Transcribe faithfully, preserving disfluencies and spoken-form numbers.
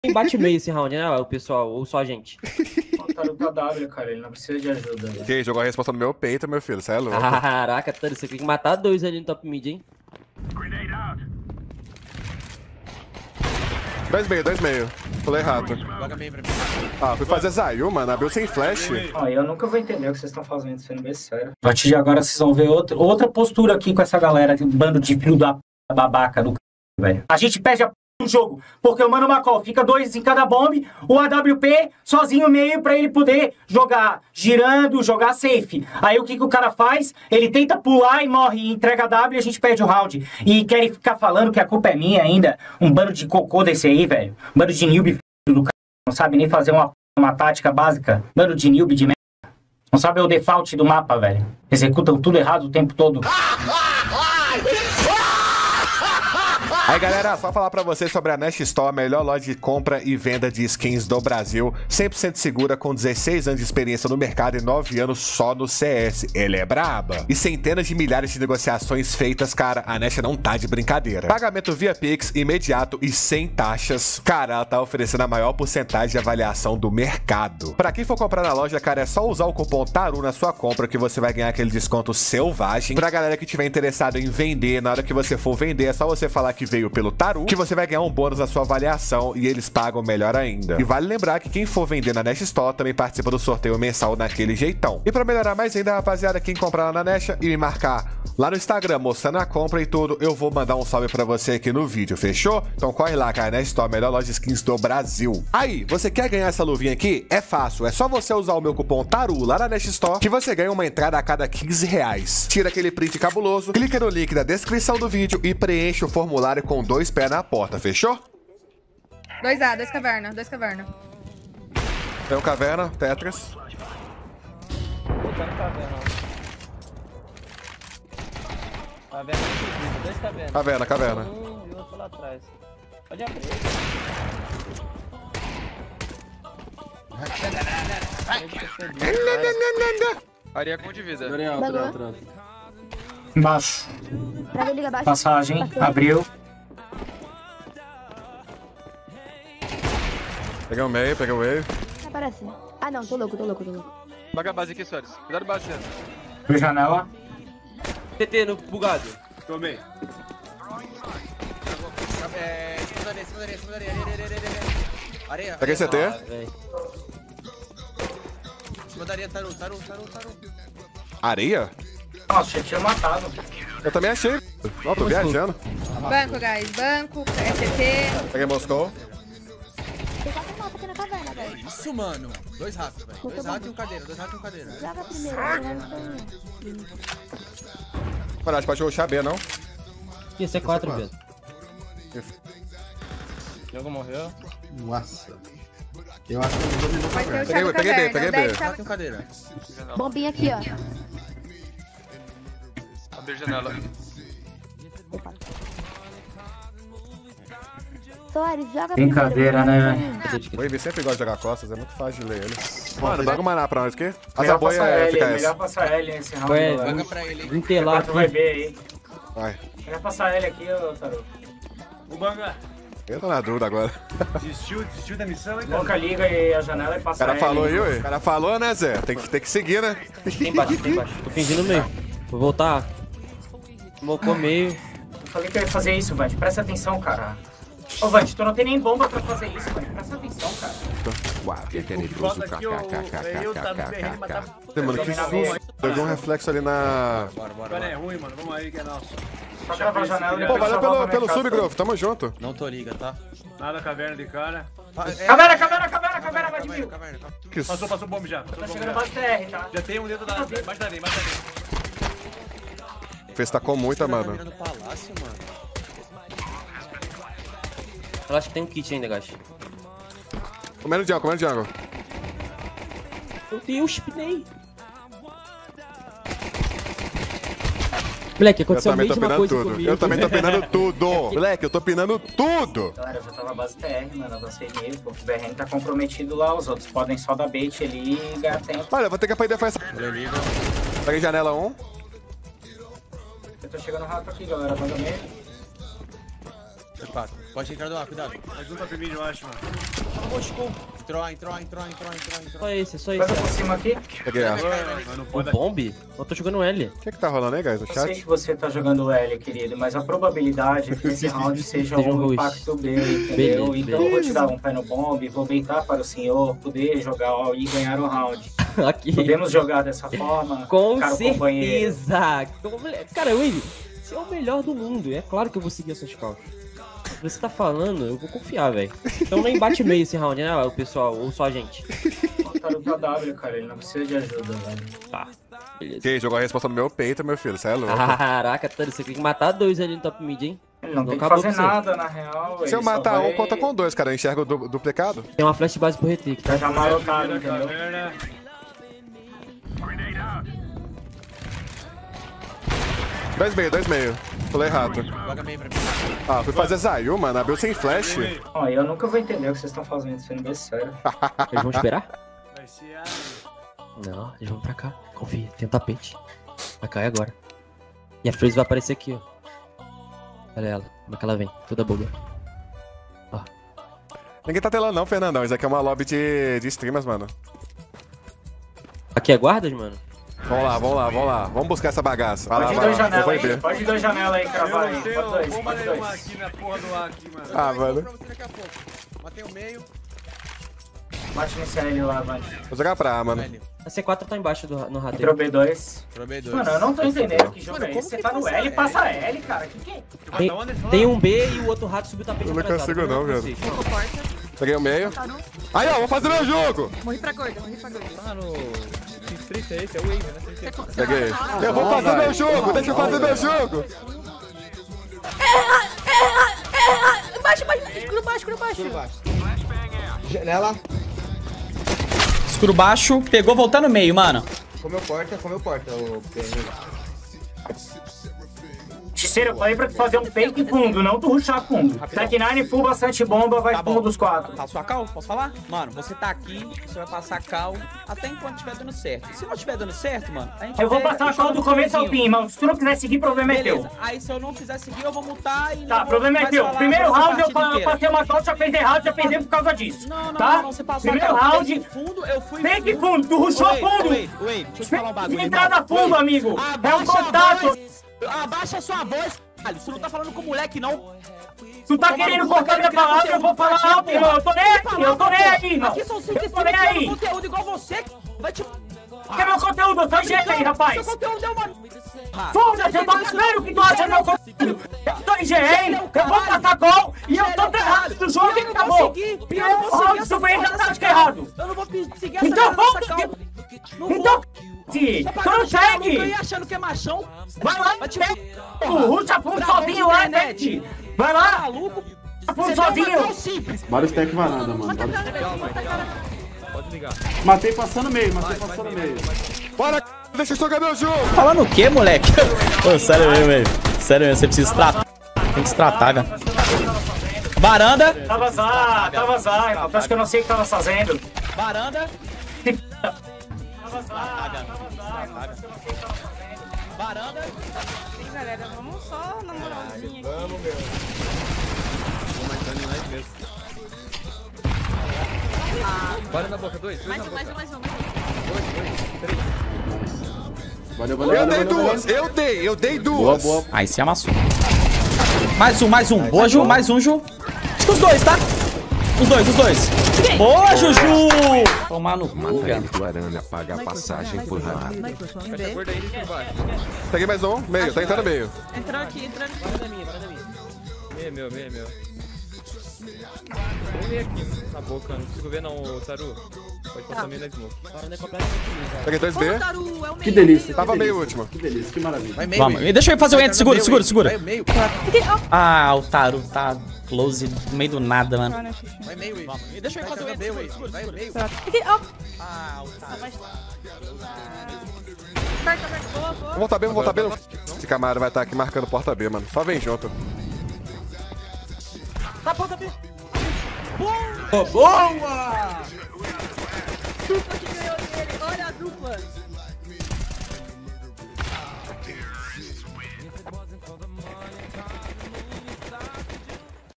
Quem bate meio esse round, né, o pessoal, ou só a gente? O Tarugo tá W, cara, ele não precisa de ajuda. Né? Que jogou a resposta no meu peito, meu filho, você é louco. Caraca, Tarugo, você tem que matar dois ali no top mid, hein? Dois meio, dois meio. Pulei rato. Ah, fui fazer Zayu, mano. Abriu sem flash. Ah, eu nunca vou entender o que vocês estão fazendo, sendo bem sério. A partir de agora vocês vão ver outra, outra postura aqui com essa galera, um bando de filho da p... babaca do c... velho. A gente perde a p... do jogo, porque o Mano Macol fica dois em cada bomb, o A W P sozinho meio pra ele poder jogar girando, jogar safe. Aí o que, que o cara faz? Ele tenta pular e morre, e entrega a W e a gente perde o round. E querem ficar falando que a culpa é minha ainda. Um bando de cocô desse aí, velho. Um bando de noob do cara. Não sabe nem fazer uma, uma tática básica. Bando de noob de merda. Não sabe o default do mapa, velho. Executam tudo errado o tempo todo. Aí galera, só falar pra vocês sobre a Nest Store, a melhor loja de compra e venda de skins do Brasil, cem por cento segura, com dezesseis anos de experiência no mercado e nove anos só no C S. Ele é braba. E centenas de milhares de negociações feitas, cara, a Nest não tá de brincadeira. Pagamento via Pix, imediato e sem taxas. Cara, ela tá oferecendo a maior porcentagem de avaliação do mercado. Pra quem for comprar na loja, cara, é só usar o cupom TARU na sua compra que você vai ganhar aquele desconto selvagem. Pra galera que tiver interessado em vender, na hora que você for vender, é só você falar que veio pelo Taru, que você vai ganhar um bônus na sua avaliação e eles pagam melhor ainda. E vale lembrar que quem for vender na Nest Store também participa do sorteio mensal naquele jeitão. E pra melhorar mais ainda, rapaziada, quem comprar lá na Nest e me marcar lá no Instagram mostrando a compra e tudo, eu vou mandar um salve pra você aqui no vídeo, fechou? Então corre lá, cara, Nest Store, a melhor loja de skins do Brasil. Aí, você quer ganhar essa luvinha aqui? É fácil, é só você usar o meu cupom TARU lá na Nest Store, que você ganha uma entrada a cada quinze reais. Tira aquele print cabuloso, clica no link da descrição do vídeo e preenche o formulário com dois pés na porta, fechou? Dois A, dois caverna, dois caverna. Tem um caverna, Tetris. Caverna, dois cavernas. Caverna, caverna. Um e outro lá atrás. Pode abrir. Areia com de vida. Embaixo. Passagem, abriu. Peguei o meio, peguei o meio. Aparece. Ah não, tô louco, tô louco, tô louco. Baga a base aqui, Soares. Cuidado base dentro. Abriu janela. T T no bugado. Tomei. É. Cima da areia, cima da areia, cima da areia. Areia, areia, areia. Areia. Peguei C T. Ah, Cima da areia, taru, taru, taru, taru. Areia? Nossa, já tinha matado. Eu também achei. Ó, tô viajando. Banco, guys, banco, S T. Peguei Moscou. Tem quatro mapas aqui na caverna, velho. Isso, mano. Dois ratos, velho. Dois ratos e um cadeira, dois ratos e um cadeira. Joga primeiro, eu não tenho. Parece, pode rushar B, não? Aqui, C quatro, Pedro. O jogo morreu. Nossa. Eu acho que eu não dominou Vai ter o caverna. Peguei, Thiago peguei B, Caverna, peguei o B. dez tá- Rato e um cadeira. Bombinha aqui, ó. Abriu janela. Soares, joga Brincadeira, primeiro. né, O Ivy sempre gosta de jogar costas, é muito fácil de ler ele. Mano, baga uma maná pra nós aqui. Essa Melhor boia passar é L, F K S. melhor passar L nesse round. Ué, galera. Baga pra ele, hein. Intelar quatro vai aqui. B aí. Vai. Melhor passar L aqui, ô Taru. O Banga Eu tô na dúvida agora. desistiu, desistiu da missão, hein, Coloca a liga e a janela e O passa cara L. falou aí, ué. O cara falou, né, Zé? Tem que, tem que seguir, né? Tem embaixo, tem embaixo. Tô fingindo meio. Vou voltar. Mocou meio. Eu falei que eu ia fazer isso, Vante. Presta atenção, cara. Ô, Vante, tu não tem nem bomba pra fazer isso, Vante. Presta atenção, cara. Uau, que tenebroso. Falta aqui, o eu tá no terreno, mas tá... Mano, que susto. Pegou um reflexo ali na... Bora, bora, Agora é bora. ruim, mano. Vamos aí que é nosso. Só gravar a janela e Pô, depois valeu só volta pelo, na pelo minha sub, casa. Grove. Tamo junto. Não tô liga, tá? Nada caverna de cara. É, Caverna, caverna, caverna, caverna, vai de mil. caverna, caverna. Que Passou, passou o bomb já. Passou Tá o bomb chegando já. base T R, tá? Já tem um dentro da... Embaixo da areia, embaixo da areia. Fez tá com muita, Tá mano. mirando palácio, mano. Eu acho que tem um kit ainda, gacho. Comendo jungle, comendo jungle. Meu Deus, pinei. Moleque, Eu aconteceu a também tô mesma pinando coisa tudo. comigo. Eu também tô pinando tudo. Moleque, eu tô pinando tudo. Galera, eu já tava base T R, mano. Eu avancei mesmo. O B R N tá comprometido lá. Os outros podem só dar bait ali e ganhar tempo. Olha, eu vou ter que aprender a fazer essa... Peguei janela um. Eu tô chegando rápido aqui, galera. Manda meio. quatro. Pode entrar do ar, cuidado. Mais um top mid, eu acho, mano. Moscou. Entrou, entrou, entrou, entrou, entrou, entrou. Só esse, só esse. Passa por cima aqui. Peguei A. Mas não O pode. bomb? Eu tô jogando L. O que que tá rolando aí, guys? No Eu sei chat? que você tá jogando L, querido, mas a probabilidade é que esse round seja Seja um um rush. impacto B, entendeu? Beleza, Então eu vou te dar um pé no bomb, vou deitar para o senhor poder jogar ó, e ganhar o round. Aqui. Podemos jogar dessa forma? Com caro companheiro? certeza. Com- Cara, Wave, você é o melhor do mundo. É claro que eu vou seguir essas calças. Se você tá falando, eu vou confiar, velho. Então nem bate meio esse round, né, o pessoal? Ou só a gente. O Taru tá W, cara, ele não precisa de ajuda, velho. Tá, beleza. Que jogou a resposta no meu peito, meu filho. Você é louco. Caraca, Tano, você tem que matar dois ali no top mid, hein? Ele não Não tem que acabou fazer com você. nada, na real. Se ele eu só matar vai- um, conta com dois, cara. Eu enxergo o du duplicado. Tem uma flash base pro retake, tá? Tá já marotado, Da entendeu? caverna. Dois meio, dois meio. Pulei rato. Joga meio pra mim. Ah, fui fazer Zayu, mano. Abriu sem flash. Ó, eu nunca vou entender o que vocês estão fazendo, sendo bem sério. Eles vão esperar? Vai ser a... Não, eles vão pra cá. Confia, tem um tapete. Vai cair agora. E a Freeze vai aparecer aqui, ó. Olha ela, como é que ela vem, toda boba. Ninguém tá telando não, Fernandão. Isso aqui é uma lobby de, de streamers, mano. Aqui é guardas, mano? Vamos lá, vamos lá, vamos lá. Vamos buscar essa bagaça. Vai lá, Pode ir vai dois lá. Eu vou janelas em aí, B. pode ir dois janelas aí, cravar aí. Eu Pode tenho dois, bomba pode nenhuma dois. aqui na porra do ar aqui, mano. Ah, Vou mano. pra você daqui a pouco. Matei o meio. Bate nesse L lá, vai. Vou jogar pra A, mano. L. A C quatro tá embaixo do, no Entrou rateio. B dois. Entrou B dois. Mano, eu não tô entendendo que jogo Mano, é como esse. Você que tá no passa L e L? passa L, cara. Que que é? Tem, Tá onde? tem um B e o outro rato subiu o tapete Eu não atrasado. consigo não, Como é que velho. vocês? Porta. Peguei o meio. Aí, ó, vou fazer meu jogo. Morri pra gorda, morri pra gorda. Ah, no Street é esse, é o Wave, né? Peguei. Eu vou fazer meu jogo. Deixa eu fazer meu jogo. Baixo, baixo, escuro baixo, escuro baixo. Janela. Escuro baixo, pegou, voltando no meio, mano. Comeu porta, comeu porta. O... Terceiro, eu falei pra tu fazer um fake fundo, não tu rushar fundo. Tech nine, full, bastante bomba, vai Tá fundo bom. dos quatro. Tá sua cal? Posso falar? Mano, você tá aqui, você vai passar cal até enquanto estiver dando certo. E se não estiver dando certo, mano, a gente Eu vou pega passar e a call joga do no começo ao finalzinho. fim, irmão. Se tu não quiser seguir, problema é teu. Beleza. Aí se eu não quiser seguir, eu vou mutar e não Tá, vou problema é mais teu. falar Primeiro durante a round eu, partida fa- eu inteira. passei uma call, já fez errado, já perdeu por causa disso. Não, não, tá? não, não, você passou Primeiro a cal, round, fake fundo, eu fui fake fundo, tu rushou Oi, fundo. oi, oi, deixa eu te falar um bagulho, Entrada irmão. fundo, Oi. amigo. É um Abaixa a contato. voz. Abaixa a sua voz, caralho. Você não tá falando com o moleque, não. Tu tá Tomar querendo no cu, cortar minha querendo criar palavra, eu vou conteúdo pra falar ti, alto, irmão. Eu tô nem aí, eu tô nem aí, irmão. Aqui são cinco Eu tô nem streamers aí. criando conteúdo igual você. Vai te... Que é meu conteúdo? Eu tô jeito aí, rapaz. Seu conteúdo é uma... Foda-se, eu tô cagando o que tu acha do meu conteúdo. Eu tô em G R, eu vou passar gol e eu tô errado do jogo e Eu não vou acabou. seguir, E eu não eu vou seguir round essa super porra dessa tática cal. errado. Eu não vou pe- seguir essa Então porra dessa foda-se. cal. Não Então, vou. se Tá tu não pagando de maluco aí segue, achando que é machão. vai lá, Vai te o Ruxa fundo sozinho lá, net. Vai lá, maluco. fundo Você deu uma cal sozinho. simples. Bora stack varanda, mano. Bora... Pode ligar. Matei passando meio, matei passando meio. Bora, deixa eu jogar meu jogo. Falando o quê, moleque? Ô, sério mesmo, velho. Sério mesmo, você precisa se tratar. Tem que se tratar, velho. Varanda. Tá vazar, tá vazar, irmão. Tu acha que eu não sei o que tava fazendo? Varanda. Tá vazar, tá vazar, irmão. Tu acha que eu não sei o que tava fazendo? Varanda. Sim, galera, vamos só na moralzinha aqui. Vamos, meu. Bora na boca, dois. dois Mais na um, boca. mais um, mais um. Dois, dois, três. Valeu, valeu, Eu valeu, dei valeu, duas, valeu. eu dei, eu dei Boa, duas. boa. Aí se amassou. Mais um, mais um. Boa, Ju, mais um, Ju. Acho que os dois, tá? Os dois, os dois. Boa, Juju! Tomar no cu, cara. Guarana paga a passagem por lá. Fecha a gorda aí por baixo. Peguei mais um, meio, tá entrando meio. Entrou aqui, entrou aqui. Parada minha, parada minha. Meio, meu, meio, meu. Vem meio aqui na boca, não consigo ver não, ô, Taru. Pode passar meio na smoke. Parada é completamente minha. Peguei dois B. Ô, Taru, é o meio. Que delícia. Tava que meio delícia, último. Que delícia, que maravilha. Vai meio. Vamos, deixa eu fazer o enter. Segura, segura, segura. Vai meio. Ah, o Taru tá close no meio do nada, mano. Vai meio, Wave. Deixa eu Vai fazer o jogar enter. meio, Segura, Wave. segura, Vai segura. meio. Ah, o Taru. Aperta, aperta, boa, boa. Vou voltar B, vou voltar B. Esse camarada vai estar aqui marcando porta B, mano. Só vem junto. Tá, ponta B. Boa! Dupla que ganhou dele, olha a dupla.